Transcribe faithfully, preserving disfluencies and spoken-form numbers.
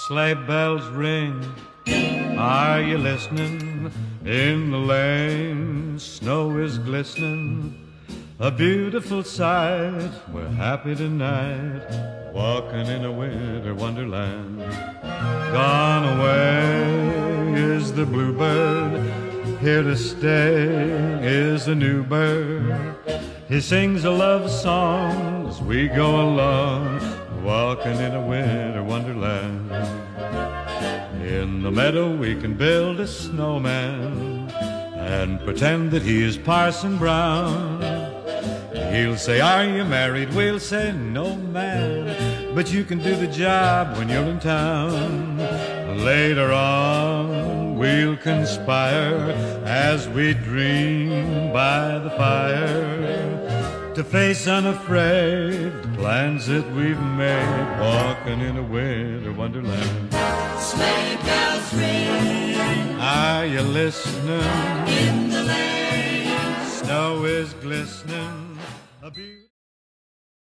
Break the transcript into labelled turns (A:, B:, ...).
A: Sleigh bells ring, are you listening? In the lane, snow is glistening, a beautiful sight. We're happy tonight, walking in a winter wonderland. Gone away is the bluebird, here to stay is the new bird. He sings a love song as we go along, walking in a winter wonderland. In the meadow we can build a snowman and pretend that he is Parson Brown. He'll say, are you married? We'll say, no, man, but you can do the job when you're in town. Later on we'll conspire as we dream by the fire to face unafraid the plans that we've made, walking in a winter wonderland.
B: Sleigh bells ring,
A: are you listening?
B: in the lane,
A: Snow is glistening, a beautiful